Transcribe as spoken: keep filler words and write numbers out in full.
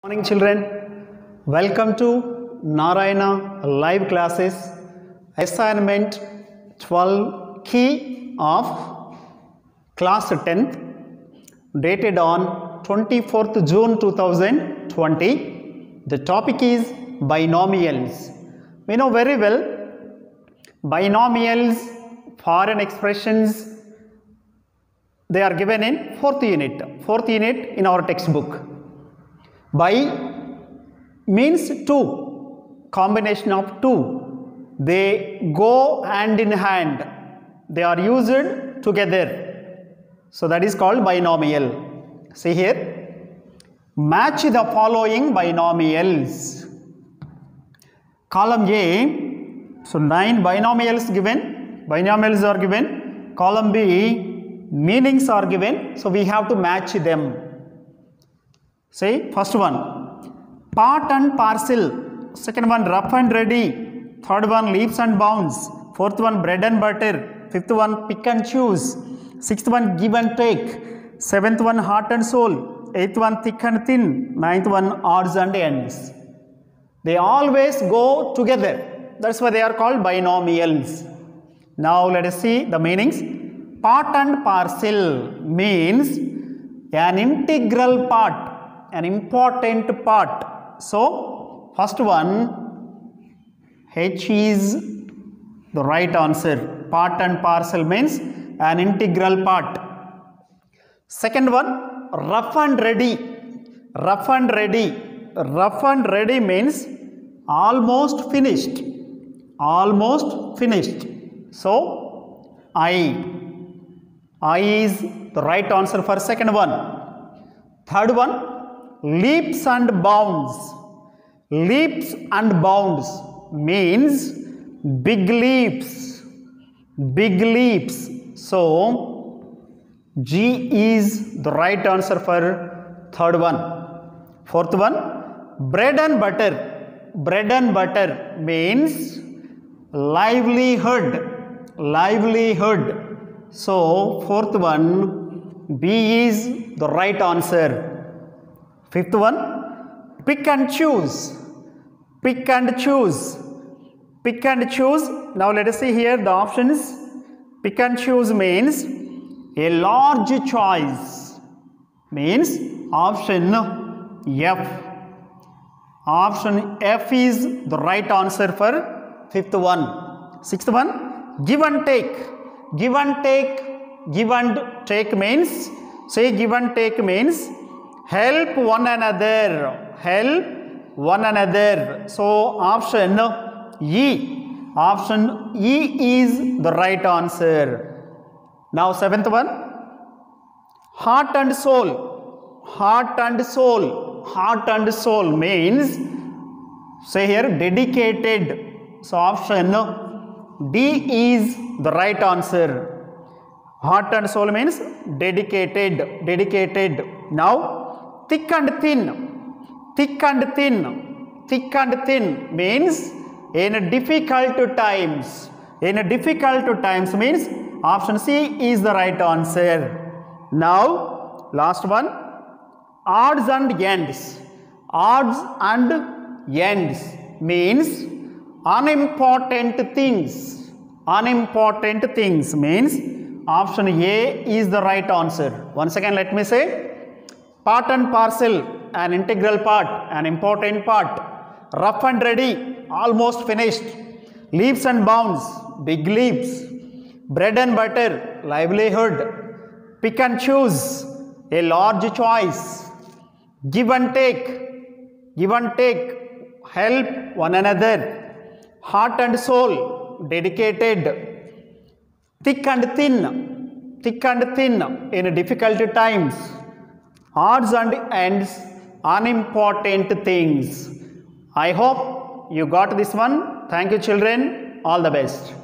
Morning children, welcome to Narayana live classes assignment twelve key of class tenth dated on twenty-fourth June two thousand twenty. The topic is binomials. We know very well binomials, foreign expressions, they are given in fourth unit, fourth unit in our textbook. Bi means two, combination of two. They go hand in hand. They are used together. So that is called binomial. See here. Match the following binomials. Column A. So nine binomials given. Binomials are given. Column B. Meanings are given. So we have to match them. See, first one, part and parcel. Second one, rough and ready. Third one, leaps and bounds. Fourth one, bread and butter. Fifth one, pick and choose. Sixth one, give and take. Seventh one, heart and soul. Eighth one, thick and thin. Ninth one, odds and ends. They always go together. That's why they are called binomials. Now let us see the meanings. Part and parcel means an integral part. An important part. So, first one, H is the right answer. Part and parcel means an integral part. Second one, rough and ready. Rough and ready. Rough and ready means almost finished. Almost finished. So, I. I is the right answer for second one. Third one, leaps and bounds. Leaps and bounds means big leaps. Big leaps. So, G is the right answer for third one. Fourth one, bread and butter. Bread and butter means livelihood. Livelihood. So, fourth one, B is the right answer. Fifth one, pick and choose. Pick and choose. Pick and choose. Now let us see here the options. Pick and choose means a large choice. Means option F. Option F is the right answer for fifth one. Sixth one, give and take. Give and take. Give and take means, say give and take means help one another. Help one another. So, option E. Option E is the right answer. Now, seventh one. Heart and soul. Heart and soul. Heart and soul means, say here, dedicated. So, option D is the right answer. Heart and soul means dedicated. Dedicated. Now, thick and thin. Thick and thin. Thick and thin means in difficult times. In difficult times means option C is the right answer. Now, last one. Odds and ends. Odds and ends means unimportant things. Unimportant things means option A is the right answer. Once again, let me say. Part and parcel, an integral part, an important part. Rough and ready, almost finished. Leaps and bounds, big leaps. Bread and butter, livelihood. Pick and choose, a large choice. Give and take, give and take, help one another. Heart and soul, dedicated. Thick and thin, thick and thin in difficult times. Odds and ends, unimportant things. I hope you got this one. Thank you children. All the best.